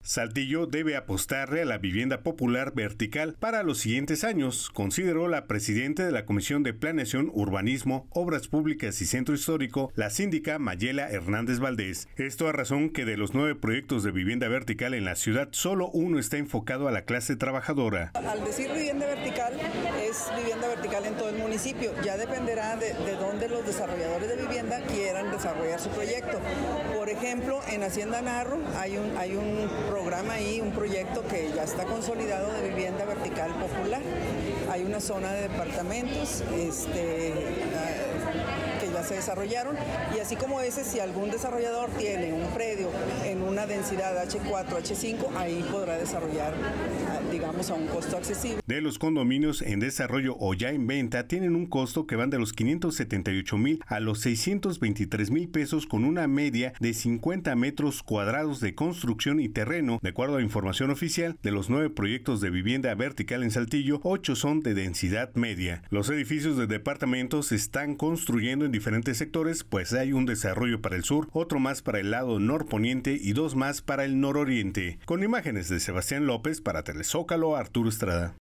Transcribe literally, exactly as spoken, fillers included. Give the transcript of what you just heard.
Saltillo debe apostarle a la vivienda popular vertical para los siguientes años, consideró la presidenta de la Comisión de Planeación, Urbanismo, Obras Públicas y Centro Histórico, la síndica Mayela Hernández Valdés. Esto a razón que de los nueve proyectos de vivienda vertical en la ciudad, solo uno está enfocado a la clase trabajadora. Al decir vivienda vertical, es vivienda vertical en todo el municipio. Ya dependerá de, de dónde los desarrolladores de vivienda quieran desarrollar su proyecto. Por ejemplo, en Hacienda Narro hay un, hay un programa ahí, un proyecto que ya está consolidado de vivienda vertical popular. Hay una zona de departamentos este, que ya se desarrollaron, y así como ese, si algún desarrollador tiene un predio en una densidad hache cuatro, hache cinco, ahí podrá desarrollar, digamos, a un costo accesible. De los condominios en desarrollo o ya en venta tienen un costo que van de los quinientos setenta y ocho mil a los seiscientos veintitrés mil pesos, con una media de cincuenta metros cuadrados de construcción y terreno. De acuerdo a información oficial, de los nueve proyectos de vivienda vertical en Saltillo, ocho son de densidad media. Los edificios de departamentos se están construyendo en diferentes sectores, pues hay un desarrollo para el sur, otro más para el lado norponiente y dos más para el nororiente. Con imágenes de Sebastián López para Telezócalo, Arturo Estrada.